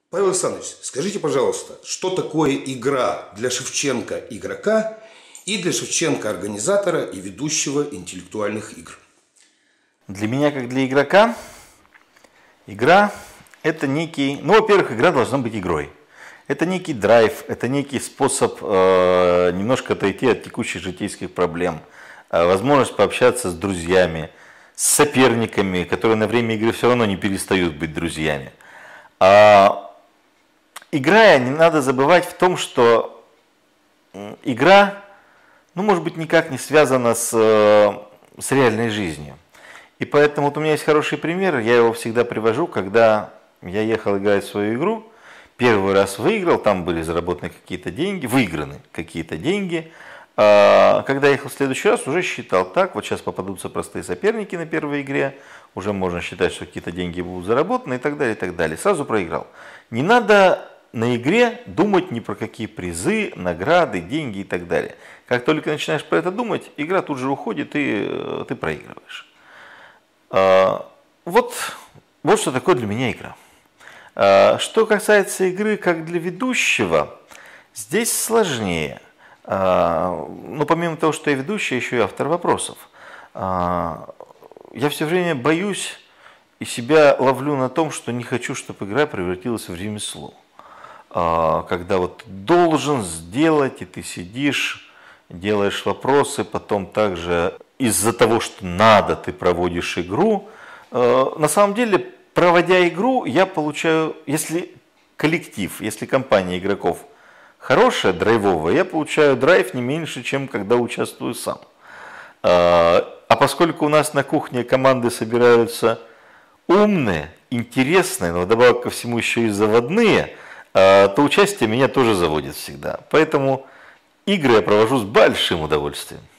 Павел Александрович, скажите, пожалуйста, что такое игра для Шевченко игрока и для Шевченко организатора и ведущего интеллектуальных игр? Для меня, как для игрока, игра – это некий… Ну, во-первых, игра должна быть игрой. Это некий драйв, это некий способ немножко отойти от текущих житейских проблем, возможность пообщаться с друзьями, с соперниками, которые на время игры все равно не перестают быть друзьями. Играя, не надо забывать в том, что игра, ну, может быть, никак не связана с реальной жизнью. И поэтому вот у меня есть хороший пример, я его всегда привожу, когда я ехал играть в свою игру, первый раз выиграл, там были заработаны какие-то деньги, выиграны какие-то деньги. Когда я ехал в следующий раз, уже считал так, вот сейчас попадутся простые соперники на первой игре, уже можно считать, что какие-то деньги будут заработаны и так далее, и так далее. Сразу проиграл. Не надо на игре думать ни про какие призы, награды, деньги и так далее. Как только начинаешь про это думать, игра тут же уходит, и ты проигрываешь. Вот что такое для меня игра. Что касается игры как для ведущего, здесь сложнее. Но помимо того, что я ведущий, еще и автор вопросов. Я все время боюсь и себя ловлю на том, что не хочу, чтобы игра превратилась в ремесло. Когда вот должен сделать, и ты сидишь, делаешь вопросы, потом также из-за того, что надо, ты проводишь игру. На самом деле, проводя игру, я получаю, если коллектив, если компания игроков хорошая, драйвовая, я получаю драйв не меньше, чем когда участвую сам. А поскольку у нас на кухне команды собираются умные, интересные, но вдобавок ко всему еще и заводные, то участие меня тоже заводит всегда. Поэтому игры я провожу с большим удовольствием.